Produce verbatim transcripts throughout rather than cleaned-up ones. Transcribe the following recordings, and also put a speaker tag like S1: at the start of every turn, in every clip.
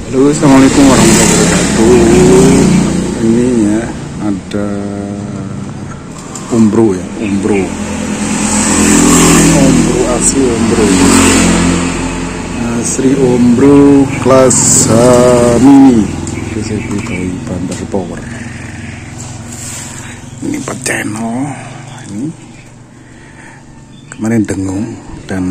S1: Halo, assalamualaikum warahmatullahi wabarakatuh. Ini ya ada Umbro ya, Umbro, Umbro asli Umbro. Asri Umbro kelas uh, mini, bisa dari Bandar Power. Ini empat channel, ini kemarin dengung dan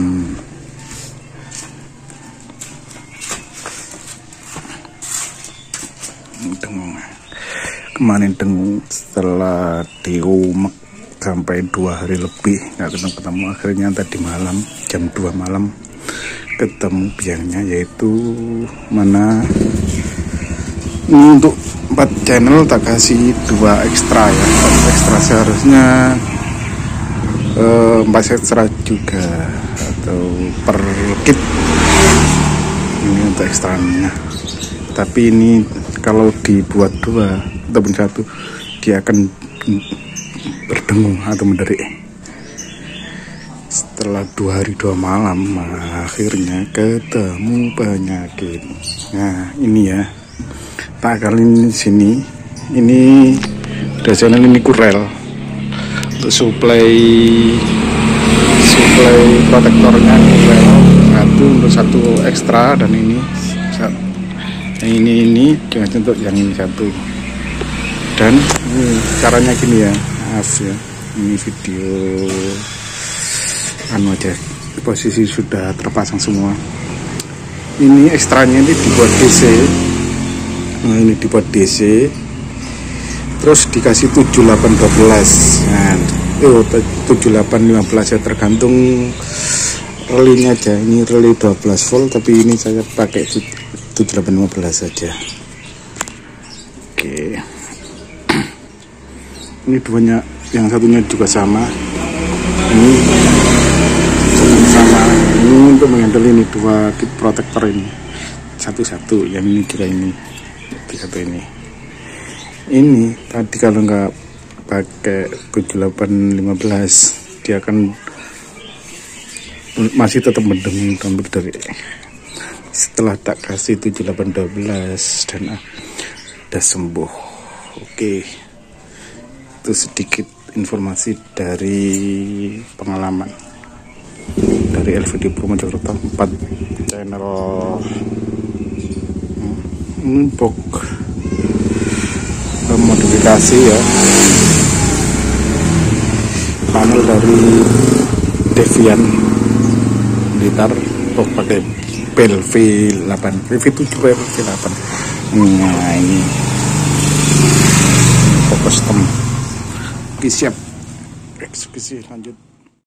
S1: dengung kemarin dengung setelah diumek sampai dua hari lebih nggak ketemu ketemu akhirnya tadi malam jam dua malam ketemu biangnya, yaitu mana ini untuk empat channel tak kasih dua ekstra ya, empat ekstra seharusnya eh, empat ekstra juga atau per kit ini untuk ekstranya, tapi ini kalau dibuat dua ataupun satu dia akan berdengung atau menderik. Setelah dua hari dua malam akhirnya ketemu penyakit. Nah ini ya, tak kali ini sini ini channel ini kurel untuk suplai suplai protektornya kurel satu untuk satu ekstra, dan ini yang ini ini dengan untuk yang ini satu. Dan ini caranya gini ya, maaf ya, ini video anu aja, posisi sudah terpasang semua. Ini ekstranya ini dibuat D C, nah ini dibuat D C terus dikasih tujuh delapan dua belas. Nah oh, tujuh delapan lima belas ya, tergantung relaynya aja. Ini relay dua belas volt, tapi ini saya pakai tujuh delapan lima belas saja. Oke, ini duanya, yang satunya juga sama, ini sama, ini untuk menghandle ini dua kit protektor ini satu-satu, yang ini juga ini satu ini. Ini tadi kalau nggak pakai tujuh delapan lima belas dia akan masih tetap mendengung dan berderik. Setelah tak kasih tujuh delapan dua belas dan udah sembuh. Oke, itu sedikit informasi dari pengalaman dari L V D Pro Mojokerto empat channel. Ini box modifikasi ya, panel dari Devian Blitar, box pakai P L V delapan, P L V tujuh, P L V delapan. Nah ini fokus tem. Oke, siap, eksekusi lanjut.